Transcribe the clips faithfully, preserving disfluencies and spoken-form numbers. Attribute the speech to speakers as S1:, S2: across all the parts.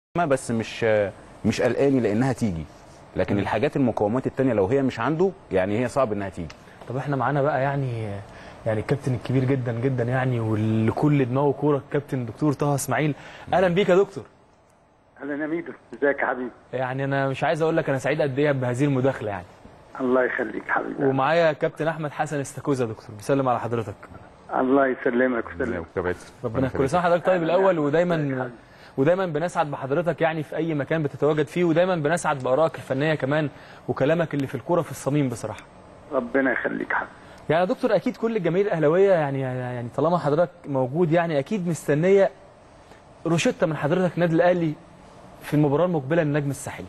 S1: بس مش مش قلقاني لانها تيجي، لكن الحاجات المقومات الثانيه لو هي مش عنده يعني هي صعب انها تيجي.
S2: طب احنا معانا بقى يعني يعني الكابتن الكبير جدا جدا يعني واللي كل دماغه كوره الكابتن دكتور طه اسماعيل. اهلا بيك يا دكتور.
S3: اهلا يا ميدو، ازيك يا حبيبي؟
S2: يعني انا مش عايز اقول لك انا سعيد قد ايه بهذه المداخله يعني.
S3: الله يخليك حبيبي.
S2: ومعايا كابتن احمد حسن استاكوزا. دكتور بيسلم على حضرتك.
S3: الله يسلمك ويسلمك.
S2: ربنا كل سنه حضرتك طيب الاول، ودايما ودايما بنسعد بحضرتك يعني في اي مكان بتتواجد فيه، ودايما بنسعد بارائك الفنيه كمان وكلامك اللي في الكوره في الصميم بصراحه.
S3: ربنا يخليك حبيبي.
S2: يعني يا دكتور اكيد كل الجماهير الاهلاويه يعني يعني طالما حضرتك موجود يعني اكيد مستنيه روشته من حضرتك النادي الاهلي في المباراه المقبله للنجم الساحلي.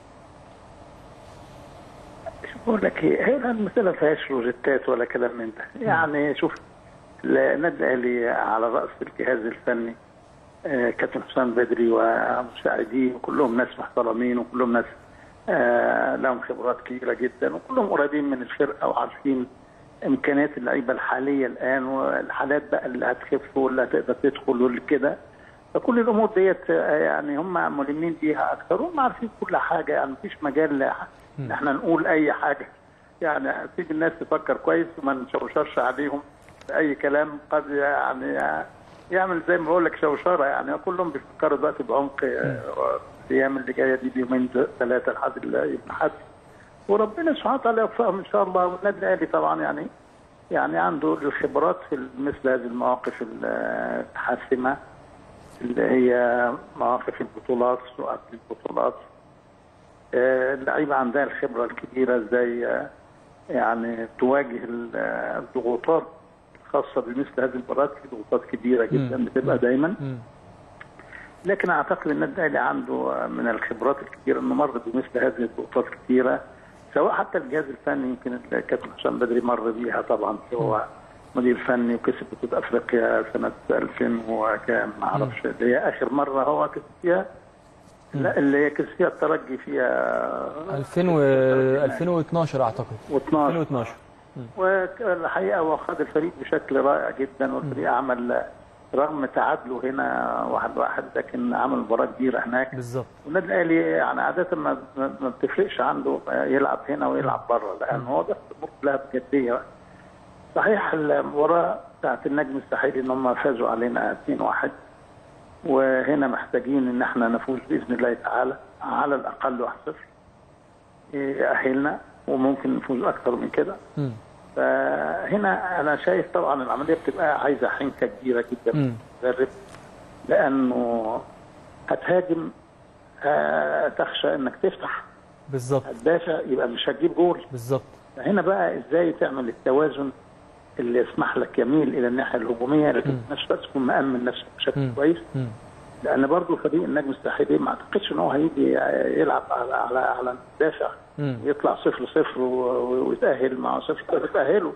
S3: شوف بقول لك ايه، هي المساله ما فيهاش روجيتات ولا كلام من ده، يعني شوف النادي الاهلي على راس الجهاز الفني آه كابتن حسام بدري ومساعديه وكلهم ناس محترمين وكلهم ناس آه لهم خبرات كبيره جدا وكلهم قريبين من الفرقه وعارفين امكانيات اللعيبه الحاليه الان والحالات بقى اللي هتخف واللي هتقدر تدخل واللي كده، فكل الامور ديت يعني هم ملمين بيها اكثر وهم عارفين كل حاجه، يعني مفيش مجال ان احنا نقول اي حاجه، يعني سيب الناس تفكر كويس وما نشوشرش عليهم باي كلام قد يعني يعمل زي ما بقول لك شوشره، يعني كلهم بيفكروا دلوقتي بعمق الايام اللي جايه دي بيومين ثلاثه لحد يوم الاحد، وربنا سبحانه وتعالى يوفقهم ان شاء الله. والنادي الاهلي طبعا يعني يعني عنده الخبرات في مثل هذه المواقف الحاسمه اللي هي مواقف البطولات وقبل البطولات. اللعيبه عندها الخبره الكبيره ازاي يعني تواجه الضغوطات الخاصه بمثل هذه المباريات، في ضغوطات كبيره جدا بتبقى دايما، لكن اعتقد ان النادي الاهلي عنده من الخبرات الكبيره انه مر بمثل هذه الضغوطات كثيره، سواء حتى الجهاز الفني يمكن الكابتن حسام بدري مر بيها طبعا، هو مدير فني وكسب بطوله افريقيا سنه ألفين وكام ما اعرفش اللي هي اخر مره هو كسب فيها، لا اللي هي كسب فيها الترجي فيها
S2: ألفين و ألفين واثناشر اعتقد
S3: ألفين واثناشر، والحقيقه هو خد الفريق بشكل رائع جدا، والفريق عمل رغم تعادله هنا واحد واحد لكن عمل مباراه كبيره هناك
S2: بالظبط.
S3: والنادي الاهلي يعني عاده ما ما بتفرقش عنده يلعب هنا ويلعب بره، لان هو ده الامور كلها بجديه. صحيح المباراه بتاعت النجم الساحلي ان هم فازوا علينا اثنين واحد، وهنا محتاجين ان احنا نفوز باذن الله تعالى على الاقل واحد صفر يأهلنا، وممكن نفوز اكثر من كده. فهنا انا شايف طبعا العمليه بتبقى عايزه حنكه كبيره جدا من المدرب، لانه هتهاجم تخشى انك تفتح
S2: بالظبط،
S3: هتدافع يبقى مش هتجيب جول
S2: بالظبط.
S3: فهنا بقى ازاي تعمل التوازن اللي يسمح لك يميل الى الناحيه الهجوميه لكن في نفس الوقت تكون مأمن نفسك بشكل كويس، لان برضه فريق النجم الساحلي ما اعتقدش ان هو هيجي يلعب على على على الدافع يطلع صفر صفر ويتأهل مع صفر صفر يتأهلوا.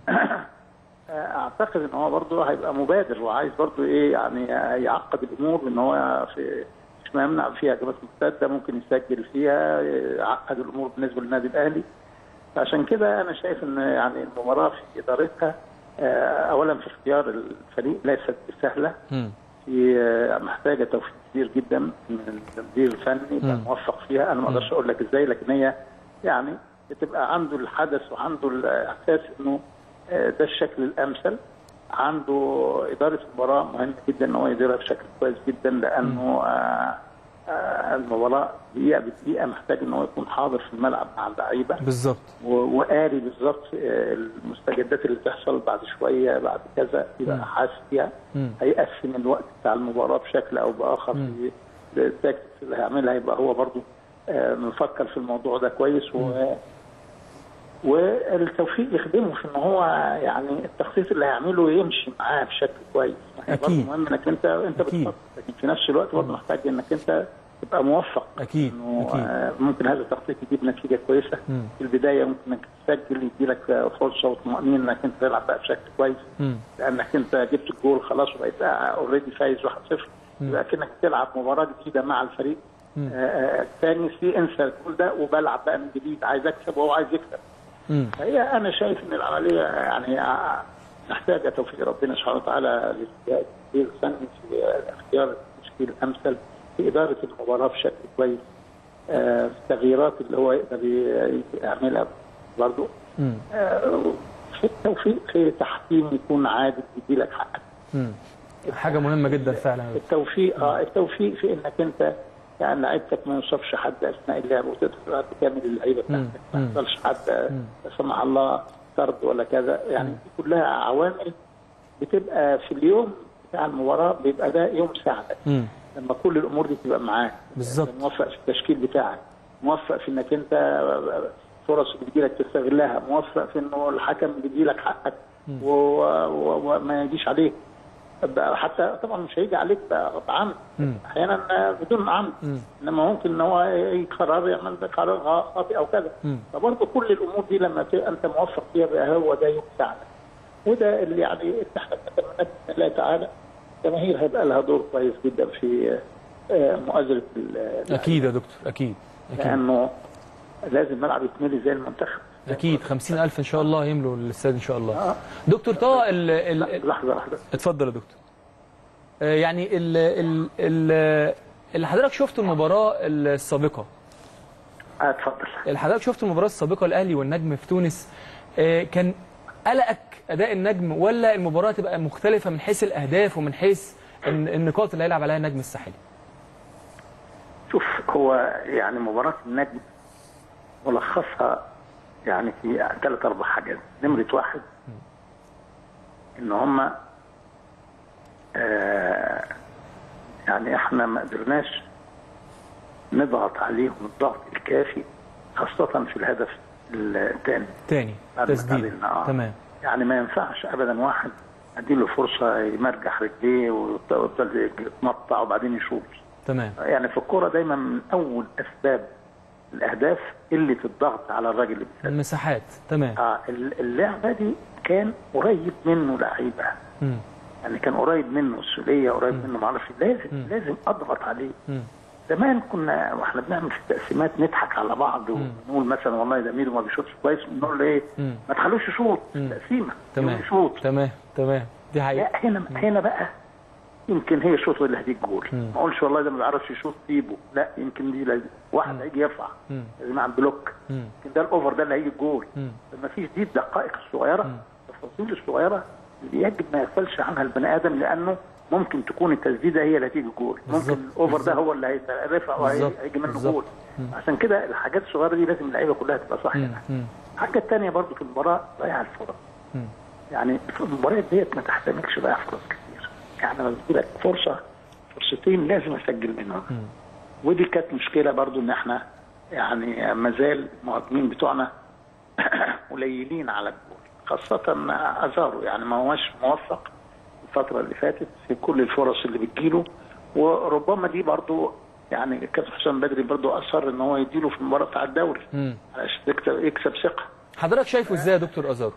S3: اعتقد ان هو برضه هيبقى مبادر وعايز برضه ايه يعني يعقد الامور، ان هو في مش ما يمنع فيها هجمات مرتده ممكن يسجل فيها، يعقد الامور بالنسبه للنادي الاهلي. عشان كده انا شايف ان يعني المباراه في ادارتها اولا في اختيار الفريق ليست سهله، في محتاجه توفيق كبير جدا من المدير الفني يبقى موفق فيها، انا ما اقدرش اقول لك ازاي، لكن هي يعني بتبقى عنده الحدث وعنده الاحساس انه ده الشكل الامثل، عنده اداره المباراه مهم جدا ان هو يديرها بشكل كويس جدا، لانه المباراه دقيقه بدقيقه محتاج ان هو يكون حاضر في الملعب مع اللعيبه
S2: بالظبط،
S3: وقاري بالظبط المستجدات اللي بتحصل بعد شويه بعد كذا، يبقى حاسس فيها، هيقسم الوقت بتاع المباراه بشكل او باخر في التكتيك اللي هيعملها، يبقى هو برضه مفكر في الموضوع ده كويس، و والتوفيق يخدمه في ان هو يعني التخطيط اللي هيعمله يمشي معاه بشكل كويس.
S2: اكيد
S3: مهم انك انت انت بتخطط، لكن في نفس الوقت برضه محتاج انك انت تبقى موفق.
S2: اكيد
S3: انه
S2: أكيد.
S3: ممكن هذا التخطيط يجيب نتيجه كويسه مم. في البدايه، ممكن انك تسجل يدي لك فرصه وطمانينه انك انت تلعب بقى بشكل كويس، مم. لانك انت جبت الجول خلاص وبقيت اوريدي فايز واحد صفر، يبقى كانك تلعب مباراه جديده مع الفريق الثاني في انسى الجول ده وبلعب بقى من جديد، عايز اكسب وهو عايز يكسب. فهي انا شايف ان العمليه يعني محتاجه توفيق ربنا سبحانه وتعالى للفريق الفني في اختيار التشكيل الامثل في اداره المباراه بشكل كويس، آه التغييرات اللي هو يقدر يعملها برضه، آه في التوفيق في تحكيم يكون عادل يدي لك حقك.
S2: امم حاجه مهمه جدا فعلا.
S3: التوفيق اه التوفيق في انك انت يعني لعيبتك ما يوصفش حد اثناء اللعب وتقدر تكمل اللعيبه بتاعتك، ما يحصلش حد لا سمح الله طرد ولا كذا، يعني دي كلها عوامل بتبقى في اليوم بتاع المباراه، بيبقى ده يوم سعدك لما كل الامور دي تبقى معاك
S2: بالظبط.
S3: موفق في التشكيل بتاعك، موفق في انك انت فرص اللي بتجيلك تستغلها، موفق في انه الحكم بيديلك حقك وما يجيش عليك حتى، طبعا مش هيجي عليك بعمد احيانا بدون عمد، انما ممكن ان هو يقرر يعمل قرار خاطئ او كذا. فبرضه كل الامور دي لما تبقى انت موفق فيها بقى هو ده يوم سعدك، وده اللي يعني احنا نتمنى باذن الله تعالى الجماهير هيبقى لها دور كويس جدا في مؤازره.
S2: اكيد يا دكتور، اكيد اكيد،
S3: لانه لازم الملعب يتملي زي المنتخب.
S2: اكيد خمسين ألف ان شاء الله يملوا الاستاد ان شاء الله. آه. دكتور طه ال ال
S3: لحظه لحظه
S2: اتفضل يا دكتور. آه يعني ال ال ال اللي حضرتك شفته المباراه السابقه.
S3: اه اتفضل.
S2: اللي حضرتك شفته المباراه السابقه الاهلي والنجم في تونس، آه كان قلقك اداء النجم ولا المباراه تبقى مختلفه من حيث الاهداف ومن حيث النقاط اللي هيلعب عليها النجم الساحلي؟
S3: شوف، هو يعني مباراه النجم ملخصها يعني في ثلاث اربع حاجات. نمره واحد ان هم آه يعني احنا ما قدرناش نضغط عليهم الضغط الكافي، خاصه في الهدف الثاني
S2: ثاني تسديد.
S3: آه.
S2: تمام.
S3: يعني ما ينفعش ابدا واحد اديله فرصه يمرجح رجليه ويفضل يتمطع وبعدين يشوط.
S2: تمام.
S3: يعني في الكوره دايما من اول اسباب الاهداف قله الضغط على الراجل اللي بيسدد.
S2: المساحات. تمام.
S3: اه اللعبه دي كان قريب منه لعيبه، يعني كان قريب منه السوليه، قريب مم. منه ما اعرفش، لازم مم. لازم اضغط عليه. مم. زمان كنا واحنا بنعمل في التقسيمات نضحك على بعض ونقول مثلا والله ده ميدو ما بيشوطش كويس، نقول له ايه؟ مم. ما تخلوش يشوط تقسيمه.
S2: تمام.
S3: يشوط.
S2: تمام تمام دي حقيقه.
S3: لا هنا مم. هنا بقى يمكن هي شوط اللي هديك جول، ما اقولش والله ده ما بيعرفش يشوط سيبه، لا يمكن دي لازم واحد هيجي يرفع لازم على البلوك، يمكن ده الاوفر ده اللي هيجي الجول. ما فيش دي الدقائق الصغيره التفاصيل الصغيره اللي يجب ما يغفلش عنها البني ادم، لانه ممكن تكون التسديده هي اللي هتيجي جول، ممكن الاوفر ده هو اللي هيرفع وهيجي منه جول. عشان كده الحاجات الصغيره دي لازم اللعيبه كلها تبقى صح. الحاجه الثانيه برضو في المباراه ضياع الفرص، يعني المباريات ديت ما تحتملش ضياع فرص كتير، يعني لما بيجي لك فرصه فرصتين لازم اسجل منهم. ودي كانت مشكله برضو ان احنا يعني ما زال المهاجمين بتوعنا قليلين على الجول، خاصه ازارو يعني ما هوش موفق الفتره اللي فاتت في كل الفرص اللي بتجيله، وربما دي برضو يعني كابتن حسام بدري برضو اصر ان هو يديله في المباراه بتاع الدوري عشان يكسب ثقه.
S2: حضرتك شايفه ازاي يا دكتور ازارو؟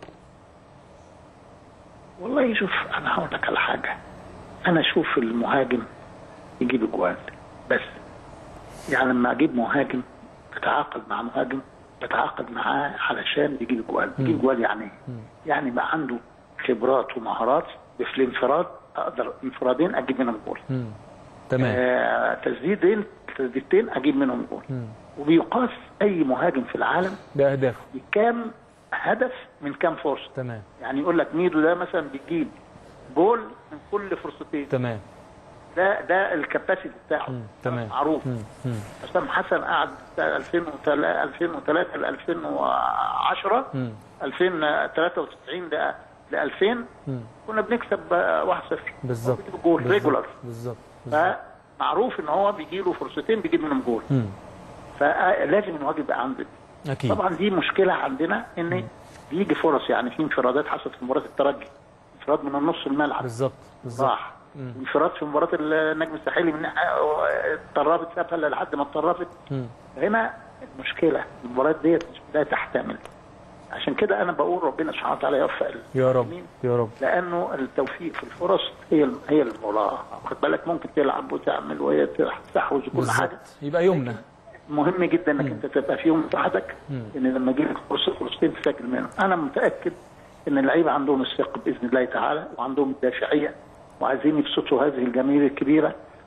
S3: والله شوف انا هقول لك على حاجه، انا اشوف المهاجم يجيب اجوال بس، يعني لما اجيب مهاجم بتعاقد مع مهاجم بتعاقد معاه علشان يجيب اجوال. يجيب اجوال يعني ايه؟ يعني يبقى عنده خبرات ومهارات في الانفراد، اقدر انفرادين اجيب منهم جول.
S2: تمام.
S3: آه تسديدين تسديدتين اجيب منهم جول. وبيقاس اي مهاجم في العالم
S2: باهدافه
S3: بكام هدف من كام فرصه.
S2: تمام.
S3: يعني يقول لك ميدو ده مثلا بيجيب جول من كل فرصتين.
S2: تمام.
S3: ده ده الكاباسيتي بتاعه.
S2: مم. تمام.
S3: معروف. حسام حسن قعد ألفين وثلاثة ل ألفين وعشرة ألفين وثلاثة وتسعين ل ألفين كنا بنكسب واحد صفر
S2: بالظبط
S3: جول ريجولار.
S2: بالظبط.
S3: فمعروف ان هو بيجي له فرصتين بيجيب منهم جول. فلازم المهاجم يبقى عنده.
S2: اكيد.
S3: طبعا دي مشكله عندنا ان بيجي فرص، يعني في انفرادات حصلت في مباراه الترجي، انفراد من النص الملعب
S2: بالظبط بالظبط
S3: راح، انفراد في مباراه النجم الساحلي من اتطرفت سابها لحد ما اتطرفت. هنا المشكله المباريات ديت لا تحتمل، عشان كده انا بقول ربنا سبحانه وتعالى يوفق
S2: يا رب يا رب،
S3: لانه التوفيق في الفرص هي هي المباراه. خد بالك ممكن تلعب وتعمل وهي تستحوذ وكل حاجه،
S2: يبقى يومنا
S3: مهم جدا انك انت تبقى في يوم مساعدك ان لما يجي لك فرصه فرصتين تسجل منهم. انا متاكد ان اللعيبه عندهم الثقه باذن الله تعالى وعندهم الدافعيه وعايزين يبسطوا هذه الجماهير الكبيره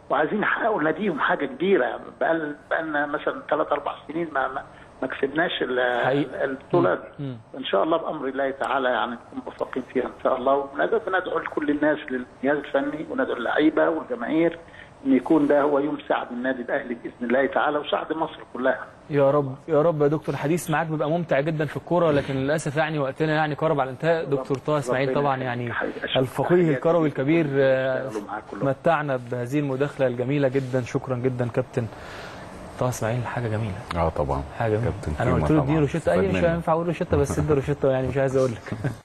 S3: وعايزين يحققوا لناديهم حاجه كبيره. بقى لنا مثلا ثلاث اربع سنين ما ما ما كسبناش البطوله. ان شاء الله بامر الله تعالى يعني نكون موفقين فيها ان شاء الله. وندعو لكل الناس، للجهاز الفني، وندعو اللعيبه والجماهير ان يكون ده هو يوم سعد النادي الاهلي باذن الله تعالى وسعد مصر كلها.
S2: يا رب يا رب يا دكتور. الحديث معاك بيبقى ممتع جدا في الكوره، لكن للاسف يعني وقتنا يعني قرب على الانتهاء. دكتور طه اسماعيل طبعا يعني الفقيه الكروي الكبير متعنا بهذه المداخله الجميله جدا. شكرا جدا كابتن طه اسماعيل. حاجه جميله.
S1: اه طبعا
S2: حاجه جميله. انا قلت له اديني روشته، قال لي مش هينفع اقول روشته، بس ادي روشته يعني مش عايز اقول لك.